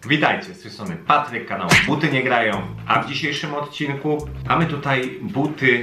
Witajcie, z tej strony Patryk, kanał Buty Nie Grają, a w dzisiejszym odcinku mamy tutaj buty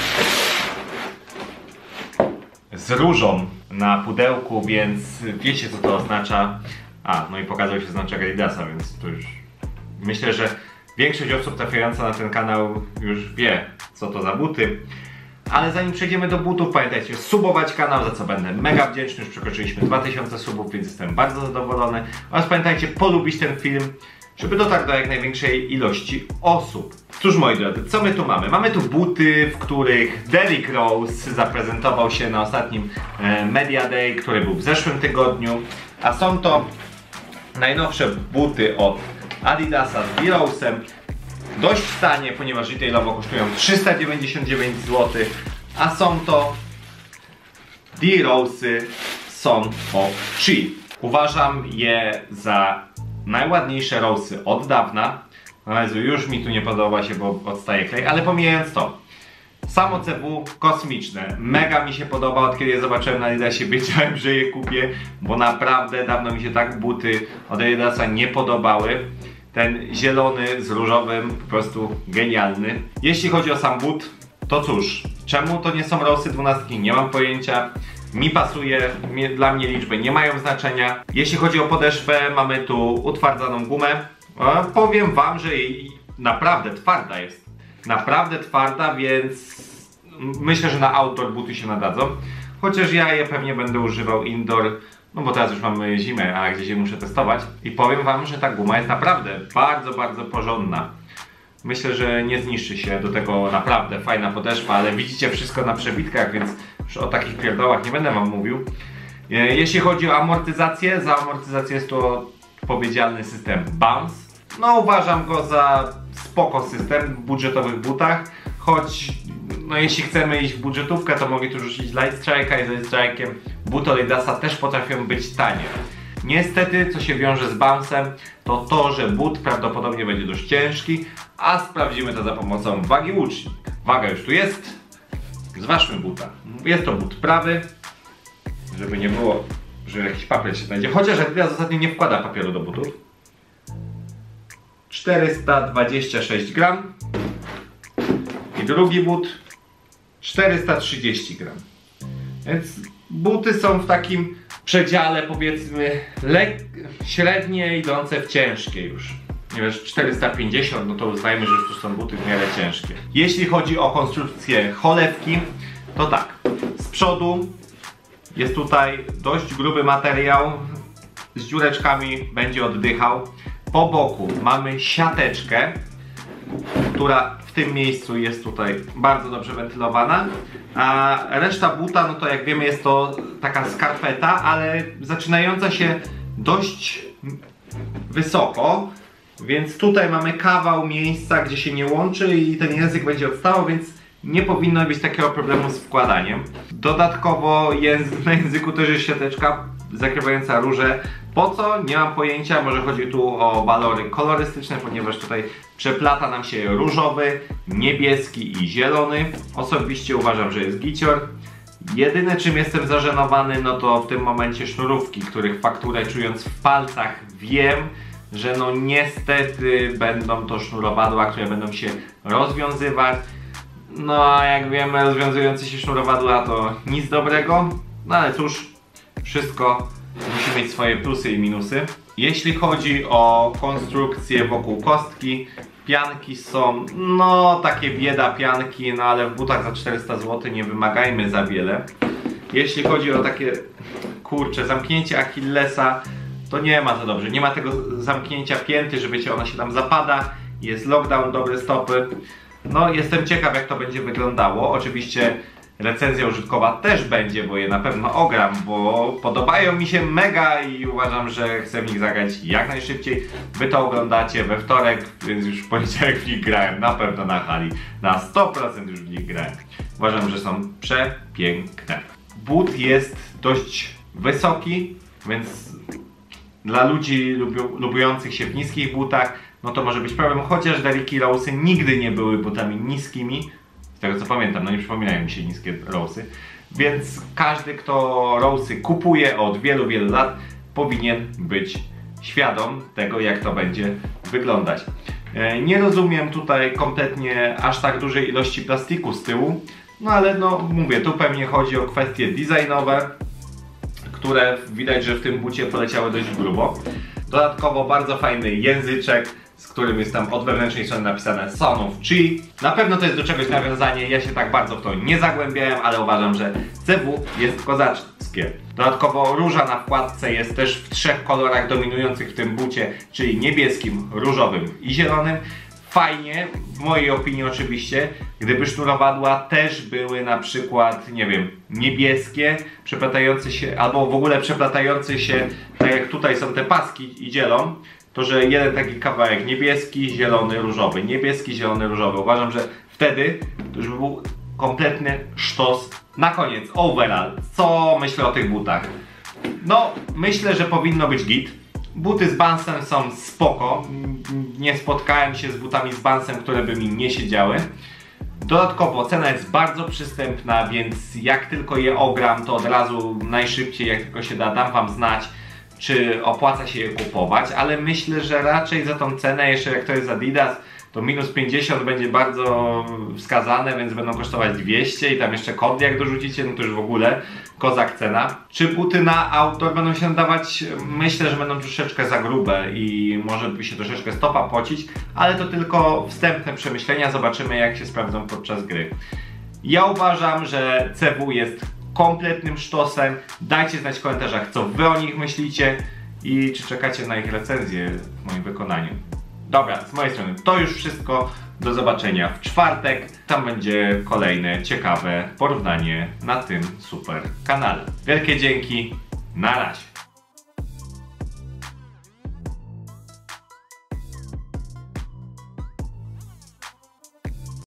z różą na pudełku, więc wiecie, co to oznacza. No i pokazał się znaczek Adidasa, więc to już myślę, że większość osób trafiająca na ten kanał już wie, co to za buty. Ale zanim przejdziemy do butów, pamiętajcie, subować kanał, za co będę mega wdzięczny. Już przekroczyliśmy 2000 subów, więc jestem bardzo zadowolony. Oraz pamiętajcie, polubić ten film, żeby dotarł do jak największej ilości osób. Cóż, moi drodzy, co my tu mamy? Mamy tu buty, w których Derrick Rose zaprezentował się na ostatnim Media Day, który był w zeszłym tygodniu. A są to najnowsze buty od Adidasa z D-Rose'em. Dość tanie, ponieważ retailowo kosztują 399 zł, a są to D-Rose'y Son of Chi. Uważam je za najładniejsze Rose'y od dawna. No już mi tu nie podoba się, bo odstaje klej, ale pomijając to. Samo CW kosmiczne, mega mi się podoba, od kiedy je zobaczyłem na Adidasie, wiedziałem, że je kupię, bo naprawdę dawno mi się tak buty od Adidasa nie podobały. Ten zielony z różowym, po prostu genialny. Jeśli chodzi o sam but, to cóż, czemu to nie są Rose'y 12? Nie mam pojęcia. Mi pasuje, dla mnie liczby nie mają znaczenia. Jeśli chodzi o podeszwę, mamy tu utwardzaną gumę. Powiem wam, że jej naprawdę twarda jest. Naprawdę twarda, więc myślę, że na outdoor buty się nadadzą. Chociaż ja je pewnie będę używał indoor. No bo teraz już mamy zimę, a gdzieś je muszę testować. I powiem wam, że ta guma jest naprawdę bardzo, bardzo porządna. Myślę, że nie zniszczy się, do tego naprawdę fajna podeszwa, ale widzicie wszystko na przebitkach, więc już o takich pierdołach nie będę wam mówił. Jeśli chodzi o amortyzację, za amortyzację jest to odpowiedzialny system Bounce. No uważam go za spoko system w budżetowych butach, choć no jeśli chcemy iść w budżetówkę, to mogę tu rzucić Light Strike'a i z Light Strike'iem buty Adidasa też potrafią być tanie. Niestety, co się wiąże z Bounce'em, to to, że but prawdopodobnie będzie dość ciężki, a sprawdzimy to za pomocą wagi łucznik. Waga już tu jest. Zważmy buta. Jest to but prawy, żeby nie było, że jakiś papier się znajdzie. Chociaż Adidas ostatnio nie wkłada papieru do butów. 426 gram. I drugi but 430 gram. Więc buty są w takim przedziale, powiedzmy, średnie idące w ciężkie już. Nie wiesz, 450, no to uznajmy, że już tu są buty w miarę ciężkie. Jeśli chodzi o konstrukcję cholewki, to tak. Z przodu jest tutaj dość gruby materiał, z dziureczkami będzie oddychał. Po boku mamy siateczkę, która w tym miejscu jest tutaj bardzo dobrze wentylowana, a reszta buta, no to jak wiemy, jest to taka skarpeta, ale zaczynająca się dość wysoko, więc tutaj mamy kawał miejsca, gdzie się nie łączy i ten język będzie odstawał, więc nie powinno być takiego problemu z wkładaniem. Dodatkowo na języku też jest siateczka zakrywająca róże. Po co? Nie mam pojęcia, może chodzi tu o walory kolorystyczne, ponieważ tutaj przeplata nam się różowy, niebieski i zielony. Osobiście uważam, że jest gicior. Jedyne, czym jestem zażenowany, no to w tym momencie sznurówki, których fakturę czując w palcach wiem, że no niestety będą to sznurowadła, które będą się rozwiązywać. No a jak wiemy, rozwiązujące się sznurowadła to nic dobrego, no ale cóż, wszystko musi mieć swoje plusy i minusy. Jeśli chodzi o konstrukcję wokół kostki, pianki są, no takie bieda pianki, no ale w butach za 400 zł nie wymagajmy za wiele. Jeśli chodzi o takie, kurcze, zamknięcie Achillesa, to nie ma za dobrze. Nie ma tego zamknięcia pięty, że wiecie, ona się tam zapada, jest lockdown, dobre stopy. No jestem ciekaw, jak to będzie wyglądało. Oczywiście recenzja użytkowa też będzie, bo je na pewno ogram, bo podobają mi się mega i uważam, że chcę w nich zagrać jak najszybciej. Wy to oglądacie we wtorek, więc już w poniedziałek w nich grałem, na pewno na hali. Na 100% już w nich grałem. Uważam, że są przepiękne. But jest dość wysoki, więc dla ludzi lubiących się w niskich butach, no to może być problem, chociaż Derrick Rose'y nigdy nie były butami niskimi. Z tego co pamiętam, no nie przypominają mi się niskie Rose'y. Więc każdy, kto Rose'y kupuje od wielu, wielu lat, powinien być świadom tego, jak to będzie wyglądać. Nie rozumiem tutaj kompletnie aż tak dużej ilości plastiku z tyłu, no ale no mówię, tu pewnie chodzi o kwestie designowe, które widać, że w tym bucie poleciały dość grubo. Dodatkowo bardzo fajny języczek, z którym jest tam od wewnętrznej strony napisane Son of Chi. Na pewno to jest do czegoś nawiązanie, ja się tak bardzo w to nie zagłębiałem, ale uważam, że CW jest kozackie. Dodatkowo róża na wkładce jest też w 3 kolorach dominujących w tym bucie, czyli niebieskim, różowym i zielonym. Fajnie, w mojej opinii oczywiście, gdyby sznurowadła też były na przykład, nie wiem, niebieskie, przeplatające się, albo w ogóle przeplatające się, tak jak tutaj są te paski i dzielą, to że jeden taki kawałek niebieski, zielony, różowy, niebieski, zielony, różowy. Uważam, że wtedy to już by był kompletny sztos. Na koniec, overall, co myślę o tych butach? No, myślę, że powinno być git. Buty z Bansem są spoko. Nie spotkałem się z butami z Bansem, które by mi nie siedziały. Dodatkowo cena jest bardzo przystępna, więc jak tylko je ogram, to od razu najszybciej, jak tylko się da, dam wam znać, czy opłaca się je kupować, ale myślę, że raczej za tą cenę, jeszcze jak to jest Adidas, to minus 50 będzie bardzo wskazane, więc będą kosztować 200 i tam jeszcze kod jak dorzucicie, no to już w ogóle kozak cena. Czy buty na outdoor będą się nadawać? Myślę, że będą troszeczkę za grube i może by się troszeczkę stopa pocić, ale to tylko wstępne przemyślenia, zobaczymy jak się sprawdzą podczas gry. Ja uważam, że CW jest kompletnym sztosem. Dajcie znać w komentarzach, co wy o nich myślicie i czy czekacie na ich recenzję w moim wykonaniu. Dobra, z mojej strony to już wszystko. Do zobaczenia w czwartek. Tam będzie kolejne ciekawe porównanie na tym super kanale. Wielkie dzięki. Na razie.